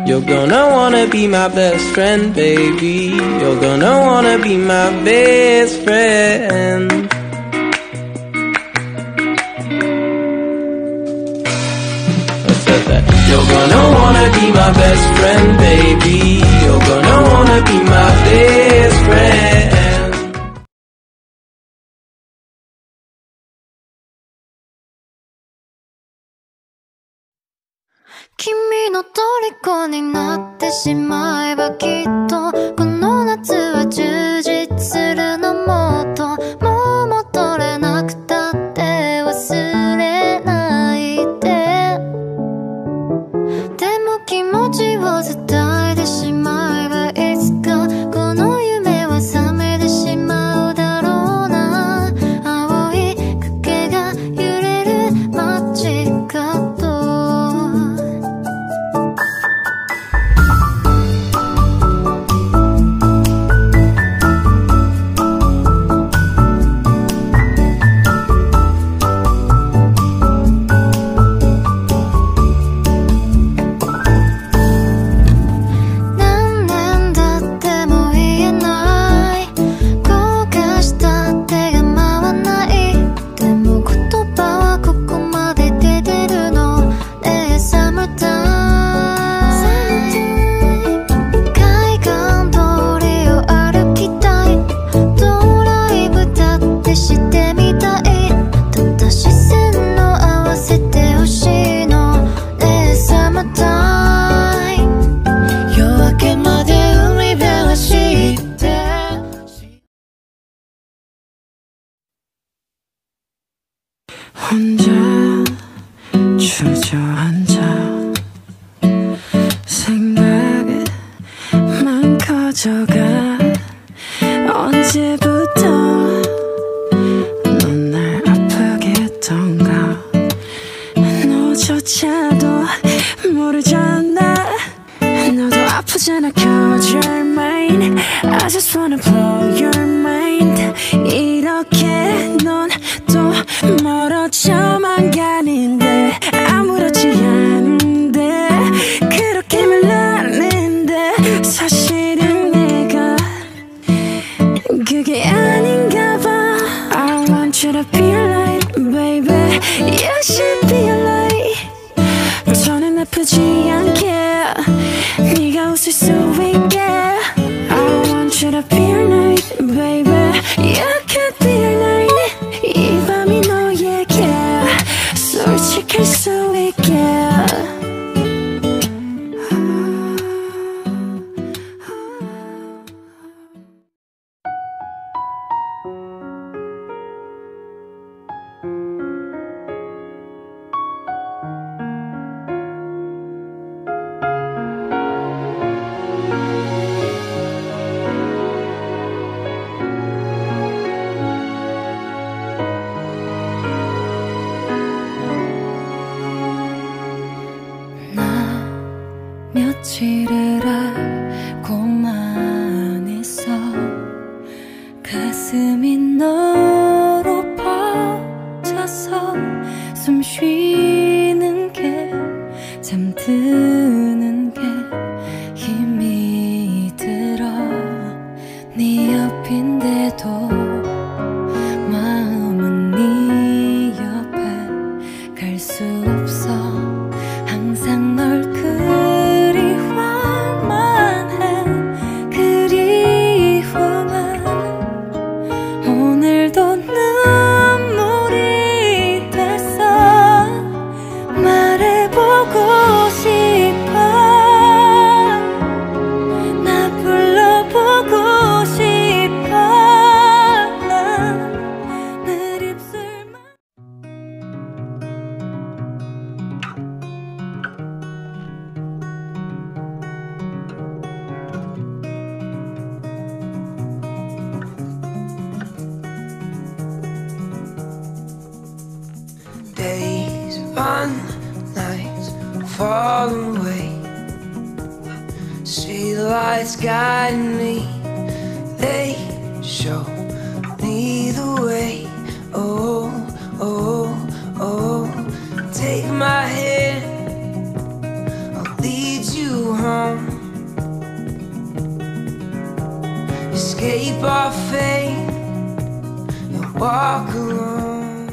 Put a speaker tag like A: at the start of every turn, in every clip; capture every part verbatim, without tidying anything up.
A: You're gonna wanna be my best friend, baby. You're gonna wanna be my best friend. I said that. You're gonna wanna be my best friend, baby. You're gonna wanna be my best friend.
B: 君の虜になってしまえばきっとこの夏は充実するのもっともう戻れなくたって忘れないででも気持ちを伝えてしまえばいつかこの夢は覚めてしまうだろうな青い影が揺れる街角
C: 혼자 주저앉아 생각만 커져가 언제부터 넌 날 아프게 했던가 너조차도 모르잖아 너도 아프잖아 cause you're mine I just wanna blow your mind 이렇게 넌 또 멀어져만 가는데 아무렇지 않은데 그렇게 말하는데 사실은 내가 그게 아닌가 봐 I want you to be a light baby You should be a light 더는 아프지 않게 네가 웃을 수 있게 I want you to be a light baby You could be a light 이 밤이 너에게 솔직할 수 있게
B: 며칠을 알고만 있어 가슴이 너로 퍼져서 숨 쉬는 게 잠드는 게 힘이 들어 네 옆인데도 마음은 네 옆에 갈 수 없어 항상 널
D: Days run, nights fall away. Street lights guiding me, they show me the way. Oh, oh, oh, take my hand, I'll lead you home. escape our fate and walk alone.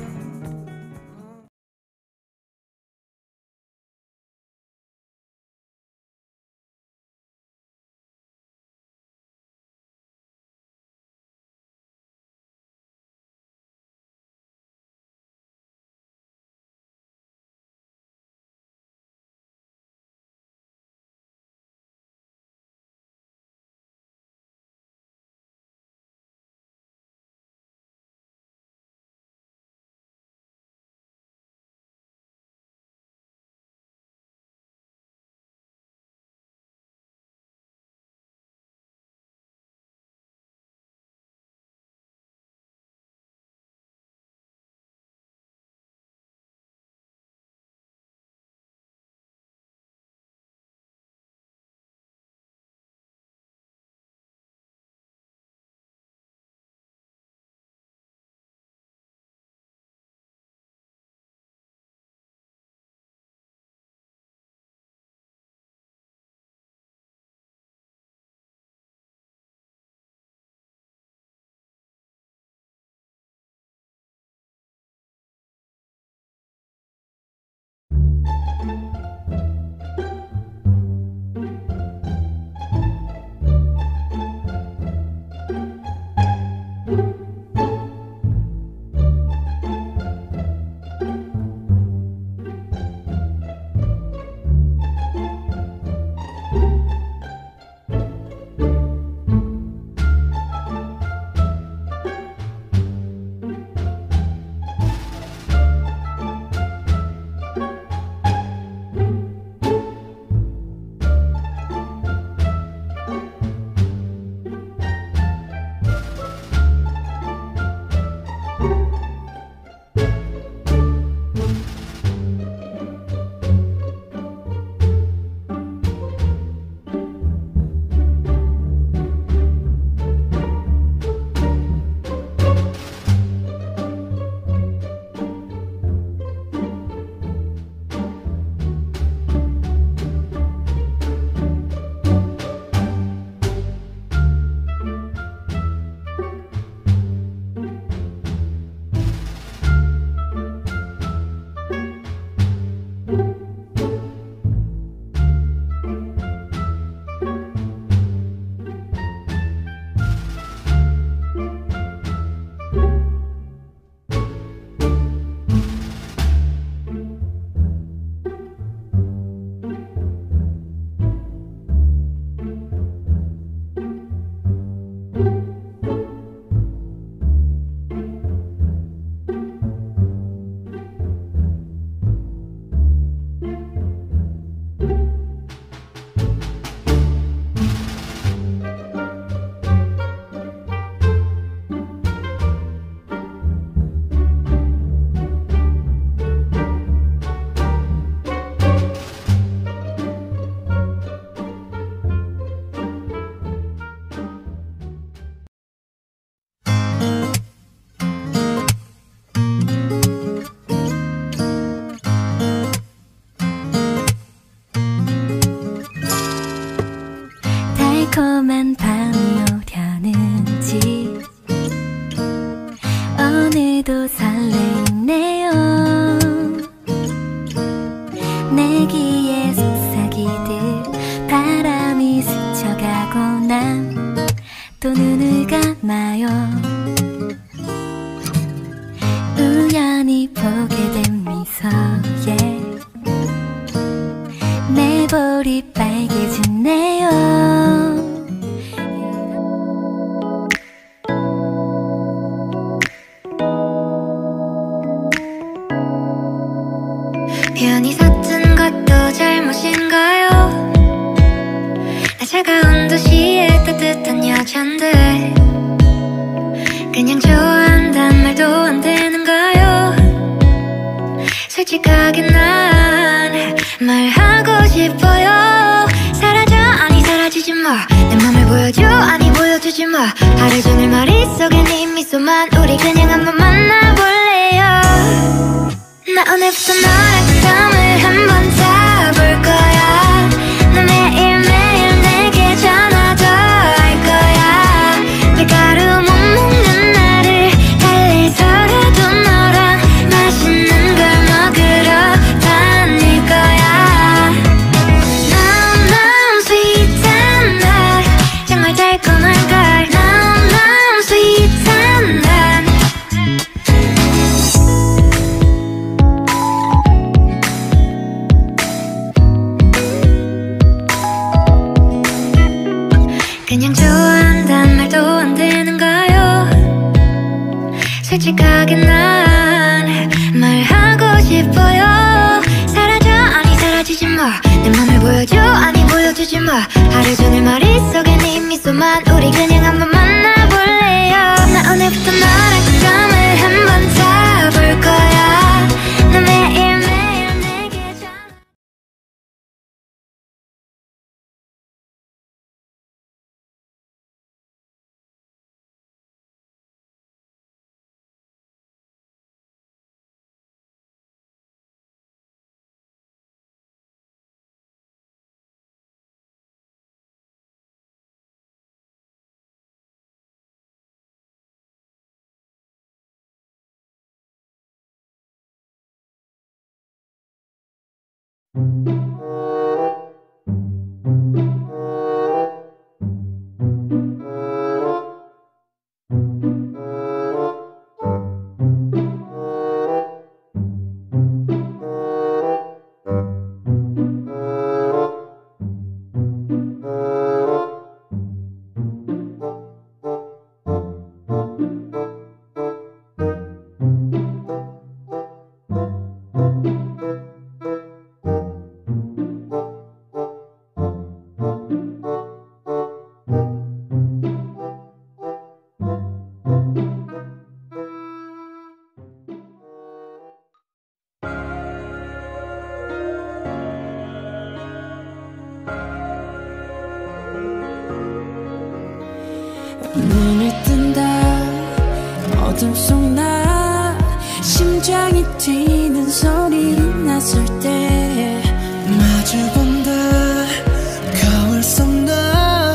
B: 달콤한 밤이 오려는지 오늘도 설레이네요. 내 귀에 속삭이듯 바람이 스쳐가고 난 또 눈을 감아요. 우연히 보게 된 미소에 내 볼이 빨개지네요.
C: 편히 섰던 것도 잘못인가요? 나 차가운 도시의 따뜻한 여잔데 그냥 좋아한단 말도 안 되는가요? 솔직하게 난 말하고 싶어요. 사라져 아니 사라지지 마. 내 맘을 보여줘 아니 보여주지 마. 하루 종일 머릿속에 네 미소만. 우리 그냥 한번 만나볼래요. 나 오늘부터 너랑 밤을 한번 자볼 거야. 너 매일매일 내게 전화도 할 거야.
B: 솔직하게 난 말하고 싶어요. 사라져 아니 사라지지 마. 내 맘을 보여줘 아니 보여주지 마. 하루 종일 머릿속에 네 미소만. 우리 그냥 한번 만나볼래요. 나 오늘부터 너랑 썸을 한번 타볼 거야. 너 매일매일 내게 전화.
C: 눈을 뜬다 어둠 속 나 심장이 뛰는 소리 났을 때 마주본다 거울 속 나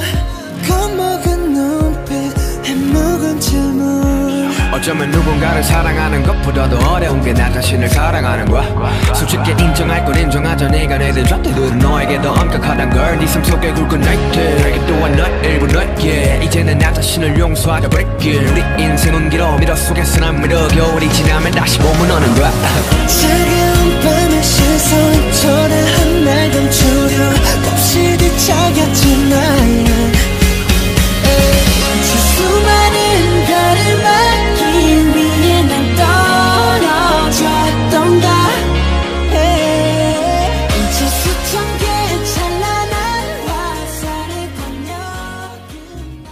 C: 겁먹은 눈빛 해묵은 질문.
E: 어쩌면 누군가를 사랑하는 것보다도 어려운 게 나 자신을 사랑하는 거야. 솔직히 인정할 건 인정하자. 네가 내든 잣대들은 너에게 더 엄격하단 걸. 네 삶 속에 굵은 나이트 내게 또한 너의 일부 너에게 이제는 나 자신을 용서하자 break. 우리 인생은 길어 미러 속에서 난 미러. 겨울이 지나면 다시 봄은 오는 거야.
C: 차가운 밤의 시선 초라한 날 감추려 없이 뒤척였지 나야. 수많은 별을 막기 위해 난 떨어졌던가 해. 이제 수천 개의 찬란한 화살을 번쩍이나.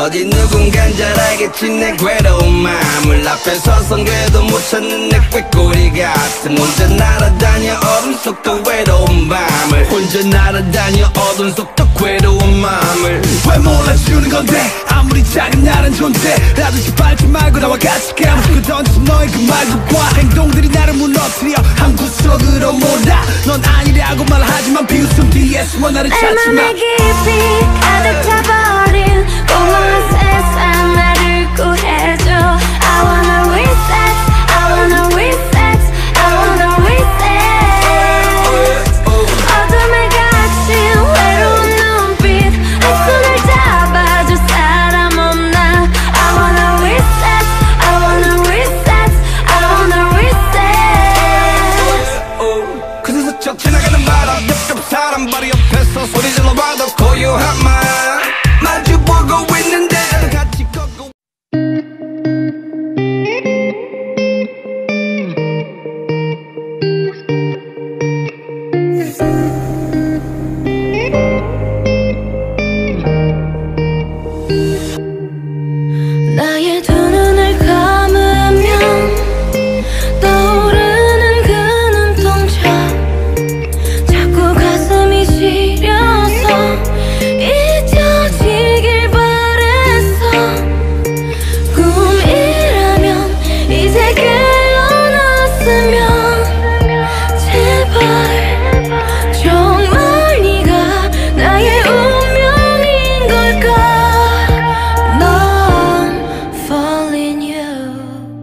F: 어디 누군간 잘 알겠지 내 괴로운 마음을 앞에 서선 궤도 못 찾는 내 꾀꼬리 같은 혼자 날아다녀 어둠 속도 외로운 밤을 혼자 날아다녀 어둠 속도 괴로운 마음을 왜 몰라주는 건데 아무리 작은 나란 존재라도 짓밟지 말고 나와 같이 감추고 던진 너의 그 말과 행동들이 나를 무너뜨려 한 구석으로 몰아 넌 아니라고 말하지만 비웃음 뒤에 숨어 나를 찾지마
C: 얼마나 깊이 가득 차버린 공허한 세상 나를 구해줘 I wanna reset I wanna reset I wanna reset 어둠에 갇힌 외로운 눈빛 한 손을 잡아줄 사람 없나 I wanna reset I wanna reset I wanna reset
F: 그래서 저 지나가는 바람 옆옆 사람발이 옆에서 소리 질러봐도 고요한 말 마주보고 있는데 같이 걷고
C: 나의 두 눈을 감으면 떠오르는 그 눈동자 자꾸 가슴이 시려서 잊혀지길 바랬어 꿈이라면 이제 깨어났으면 제발 정말 네가 나의 운명인 걸까 넌 fall in you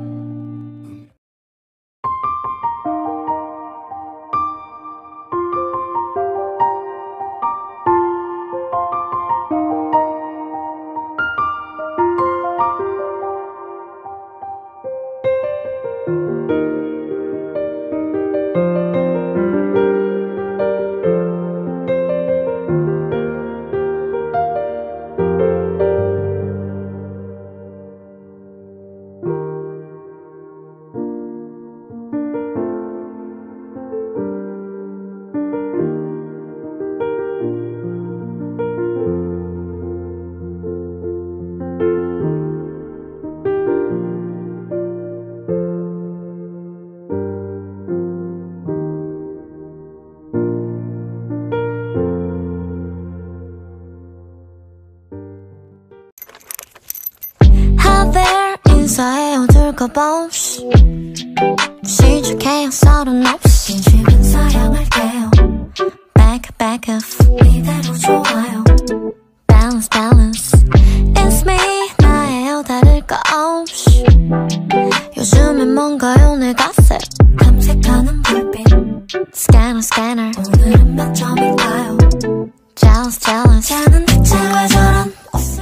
B: 하벨 인사해 어둘까봐 시작해요 서른 없이 지금 사양할게요 Back back off 이대로 좋아요 Balance balance It's me 나예요 다를 거 없이 요즘엔 뭔가요 내 갓색 탐색하는 불빛 Scanner scanner 오늘은 몇 점일까요 Jealous jealous 자는 대체 왜 저런 옷을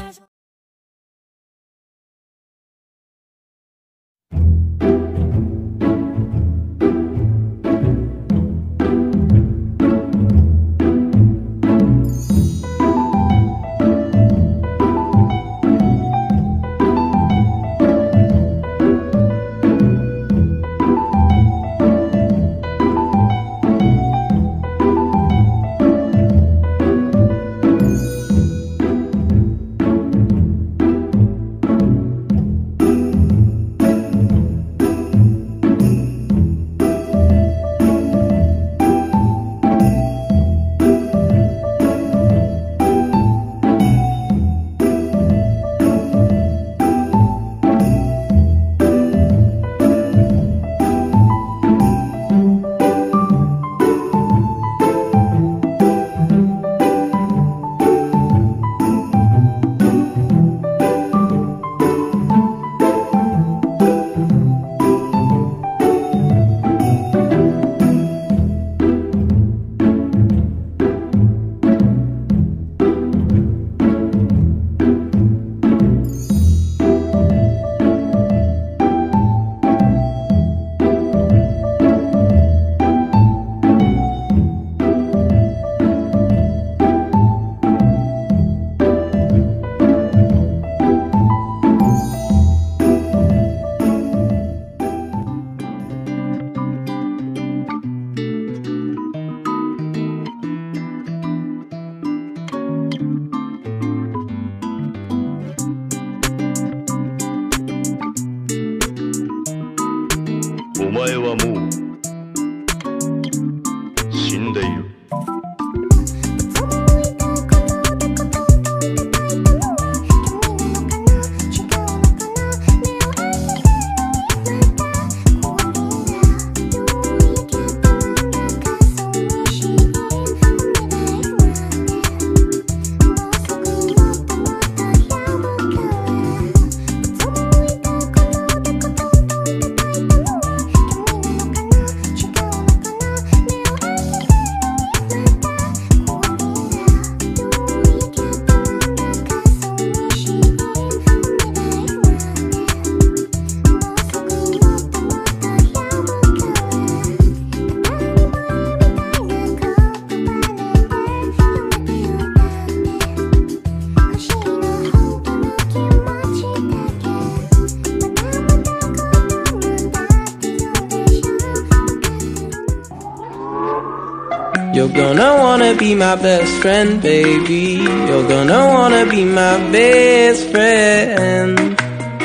A: gonna wanna be my best friend, baby. You're gonna wanna be my best friend.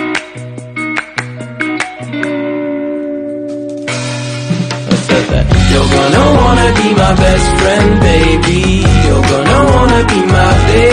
A: I said that. You're gonna wanna be my best friend, baby. You're gonna wanna be my best friend.